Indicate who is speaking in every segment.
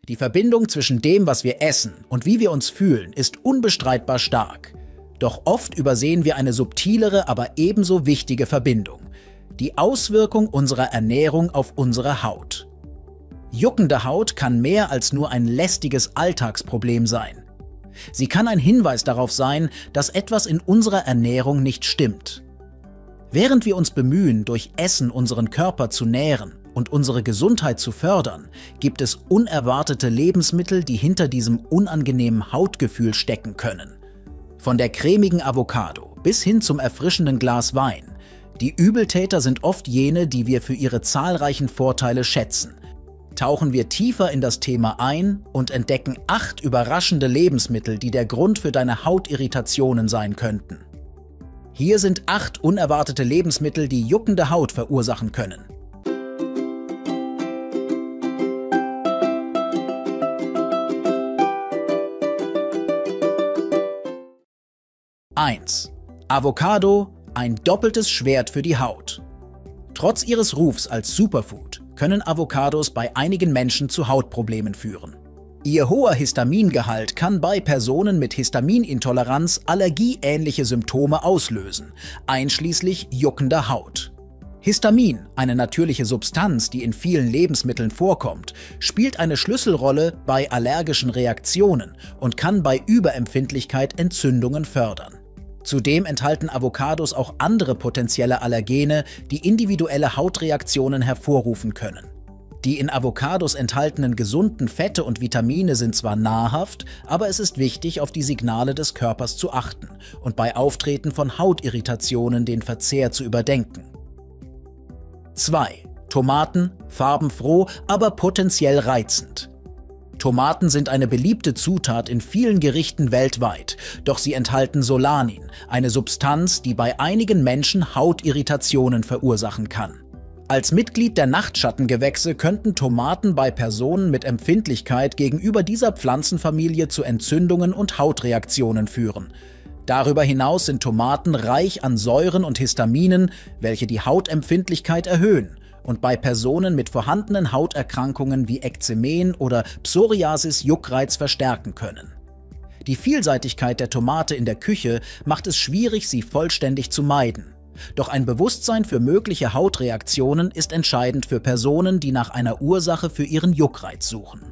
Speaker 1: Die Verbindung zwischen dem, was wir essen und wie wir uns fühlen, ist unbestreitbar stark. Doch oft übersehen wir eine subtilere, aber ebenso wichtige Verbindung: die Auswirkung unserer Ernährung auf unsere Haut. Juckende Haut kann mehr als nur ein lästiges Alltagsproblem sein. Sie kann ein Hinweis darauf sein, dass etwas in unserer Ernährung nicht stimmt. Während wir uns bemühen, durch Essen unseren Körper zu nähren und unsere Gesundheit zu fördern, gibt es unerwartete Lebensmittel, die hinter diesem unangenehmen Hautgefühl stecken können. Von der cremigen Avocado bis hin zum erfrischenden Glas Wein. Die Übeltäter sind oft jene, die wir für ihre zahlreichen Vorteile schätzen. Tauchen wir tiefer in das Thema ein und entdecken 8 überraschende Lebensmittel, die der Grund für deine Hautirritationen sein könnten. Hier sind 8 unerwartete Lebensmittel, die juckende Haut verursachen können. Avocado, ein doppeltes Schwert für die Haut. Trotz ihres Rufs als Superfood können Avocados bei einigen Menschen zu Hautproblemen führen. Ihr hoher Histamingehalt kann bei Personen mit Histaminintoleranz allergieähnliche Symptome auslösen, einschließlich juckender Haut. Histamin, eine natürliche Substanz, die in vielen Lebensmitteln vorkommt, spielt eine Schlüsselrolle bei allergischen Reaktionen und kann bei Überempfindlichkeit Entzündungen fördern. Zudem enthalten Avocados auch andere potenzielle Allergene, die individuelle Hautreaktionen hervorrufen können. Die in Avocados enthaltenen gesunden Fette und Vitamine sind zwar nahrhaft, aber es ist wichtig, auf die Signale des Körpers zu achten und bei Auftreten von Hautirritationen den Verzehr zu überdenken. 2. Tomaten, farbenfroh, aber potenziell reizend. Tomaten sind eine beliebte Zutat in vielen Gerichten weltweit, doch sie enthalten Solanin, eine Substanz, die bei einigen Menschen Hautirritationen verursachen kann. Als Mitglied der Nachtschattengewächse könnten Tomaten bei Personen mit Empfindlichkeit gegenüber dieser Pflanzenfamilie zu Entzündungen und Hautreaktionen führen. Darüber hinaus sind Tomaten reich an Säuren und Histaminen, welche die Hautempfindlichkeit erhöhen und bei Personen mit vorhandenen Hauterkrankungen wie Ekzemen oder Psoriasis Juckreiz verstärken können. Die Vielseitigkeit der Tomate in der Küche macht es schwierig, sie vollständig zu meiden. Doch ein Bewusstsein für mögliche Hautreaktionen ist entscheidend für Personen, die nach einer Ursache für ihren Juckreiz suchen.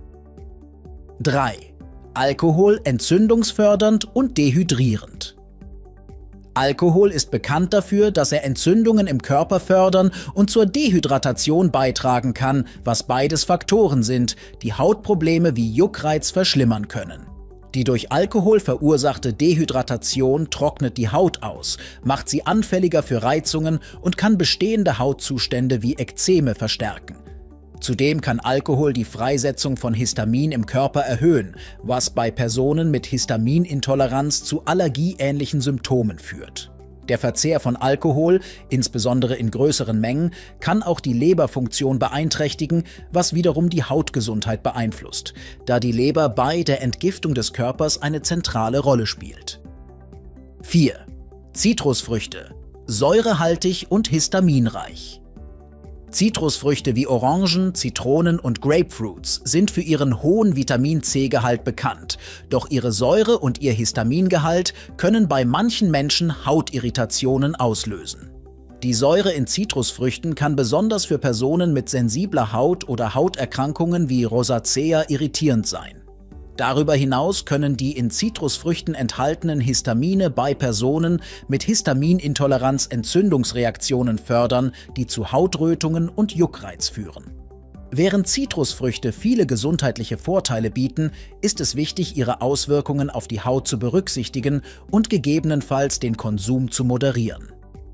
Speaker 1: 3. Alkohol entzündungsfördernd und dehydrierend. Alkohol ist bekannt dafür, dass er Entzündungen im Körper fördern und zur Dehydratation beitragen kann, was beides Faktoren sind, die Hautprobleme wie Juckreiz verschlimmern können. Die durch Alkohol verursachte Dehydratation trocknet die Haut aus, macht sie anfälliger für Reizungen und kann bestehende Hautzustände wie Ekzeme verstärken. Zudem kann Alkohol die Freisetzung von Histamin im Körper erhöhen, was bei Personen mit Histaminintoleranz zu allergieähnlichen Symptomen führt. Der Verzehr von Alkohol, insbesondere in größeren Mengen, kann auch die Leberfunktion beeinträchtigen, was wiederum die Hautgesundheit beeinflusst, da die Leber bei der Entgiftung des Körpers eine zentrale Rolle spielt. 4. Zitrusfrüchte, säurehaltig und histaminreich. Zitrusfrüchte wie Orangen, Zitronen und Grapefruits sind für ihren hohen Vitamin-C-Gehalt bekannt, doch ihre Säure und ihr Histamingehalt können bei manchen Menschen Hautirritationen auslösen. Die Säure in Zitrusfrüchten kann besonders für Personen mit sensibler Haut oder Hauterkrankungen wie Rosacea irritierend sein. Darüber hinaus können die in Zitrusfrüchten enthaltenen Histamine bei Personen mit Histaminintoleranz Entzündungsreaktionen fördern, die zu Hautrötungen und Juckreiz führen. Während Zitrusfrüchte viele gesundheitliche Vorteile bieten, ist es wichtig, ihre Auswirkungen auf die Haut zu berücksichtigen und gegebenenfalls den Konsum zu moderieren.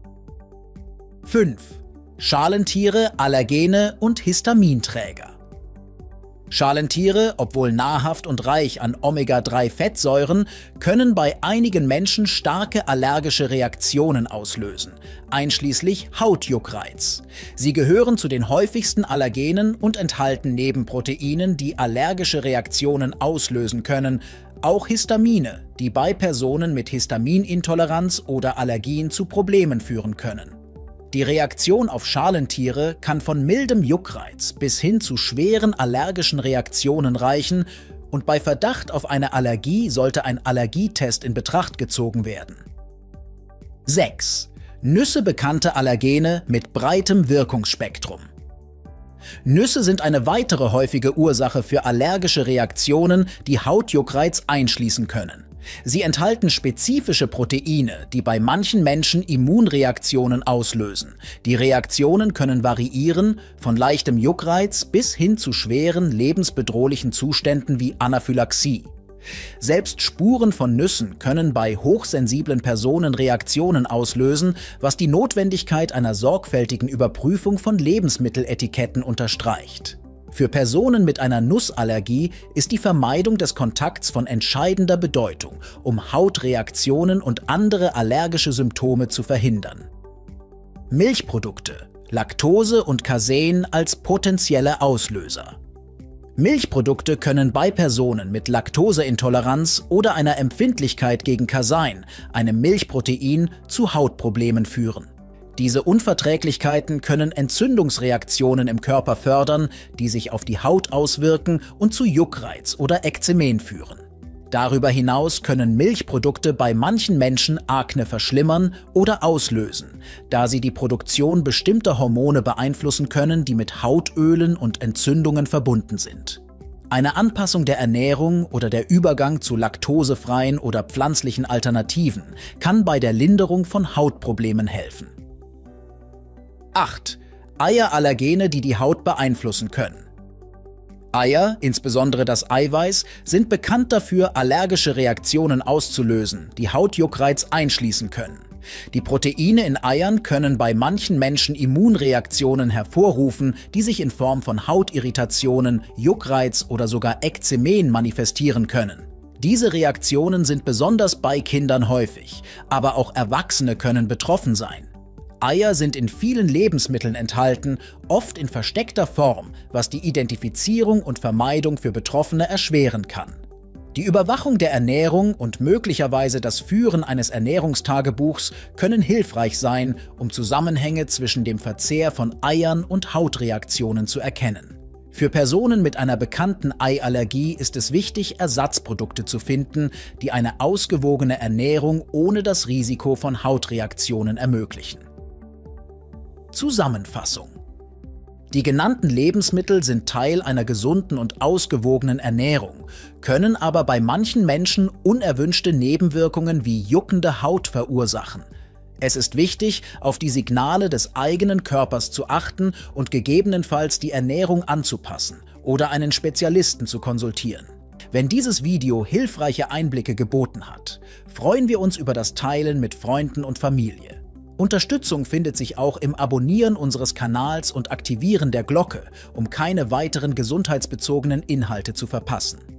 Speaker 1: 5. Schalentiere, Allergene und Histaminträger. Schalentiere, obwohl nahrhaft und reich an Omega-3-Fettsäuren, können bei einigen Menschen starke allergische Reaktionen auslösen, einschließlich Hautjuckreiz. Sie gehören zu den häufigsten Allergenen und enthalten neben Proteinen, die allergische Reaktionen auslösen können, auch Histamine, die bei Personen mit Histaminintoleranz oder Allergien zu Problemen führen können. Die Reaktion auf Schalentiere kann von mildem Juckreiz bis hin zu schweren allergischen Reaktionen reichen und bei Verdacht auf eine Allergie sollte ein Allergietest in Betracht gezogen werden. 6. Nüsse bekannte Allergene mit breitem Wirkungsspektrum. Nüsse sind eine weitere häufige Ursache für allergische Reaktionen, die Hautjuckreiz einschließen können. Sie enthalten spezifische Proteine, die bei manchen Menschen Immunreaktionen auslösen. Die Reaktionen können variieren, von leichtem Juckreiz bis hin zu schweren, lebensbedrohlichen Zuständen wie Anaphylaxie. Selbst Spuren von Nüssen können bei hochsensiblen Personen Reaktionen auslösen, was die Notwendigkeit einer sorgfältigen Überprüfung von Lebensmitteletiketten unterstreicht. Für Personen mit einer Nussallergie ist die Vermeidung des Kontakts von entscheidender Bedeutung, um Hautreaktionen und andere allergische Symptome zu verhindern. Milchprodukte, Laktose und Casein als potenzielle Auslöser. Milchprodukte können bei Personen mit Laktoseintoleranz oder einer Empfindlichkeit gegen Casein, einem Milchprotein, zu Hautproblemen führen. Diese Unverträglichkeiten können Entzündungsreaktionen im Körper fördern, die sich auf die Haut auswirken und zu Juckreiz oder Ekzemen führen. Darüber hinaus können Milchprodukte bei manchen Menschen Akne verschlimmern oder auslösen, da sie die Produktion bestimmter Hormone beeinflussen können, die mit Hautölen und Entzündungen verbunden sind. Eine Anpassung der Ernährung oder der Übergang zu laktosefreien oder pflanzlichen Alternativen kann bei der Linderung von Hautproblemen helfen. 8. Eierallergene, die die Haut beeinflussen können. Eier, insbesondere das Eiweiß, sind bekannt dafür, allergische Reaktionen auszulösen, die Hautjuckreiz einschließen können. Die Proteine in Eiern können bei manchen Menschen Immunreaktionen hervorrufen, die sich in Form von Hautirritationen, Juckreiz oder sogar Ekzemen manifestieren können. Diese Reaktionen sind besonders bei Kindern häufig, aber auch Erwachsene können betroffen sein. Eier sind in vielen Lebensmitteln enthalten, oft in versteckter Form, was die Identifizierung und Vermeidung für Betroffene erschweren kann. Die Überwachung der Ernährung und möglicherweise das Führen eines Ernährungstagebuchs können hilfreich sein, um Zusammenhänge zwischen dem Verzehr von Eiern und Hautreaktionen zu erkennen. Für Personen mit einer bekannten Eiallergie ist es wichtig, Ersatzprodukte zu finden, die eine ausgewogene Ernährung ohne das Risiko von Hautreaktionen ermöglichen. Zusammenfassung: Die genannten Lebensmittel sind Teil einer gesunden und ausgewogenen Ernährung, können aber bei manchen Menschen unerwünschte Nebenwirkungen wie juckende Haut verursachen. Es ist wichtig, auf die Signale des eigenen Körpers zu achten und gegebenenfalls die Ernährung anzupassen oder einen Spezialisten zu konsultieren. Wenn dieses Video hilfreiche Einblicke geboten hat, freuen wir uns über das Teilen mit Freunden und Familie. Unterstützung findet sich auch im Abonnieren unseres Kanals und Aktivieren der Glocke, um keine weiteren gesundheitsbezogenen Inhalte zu verpassen.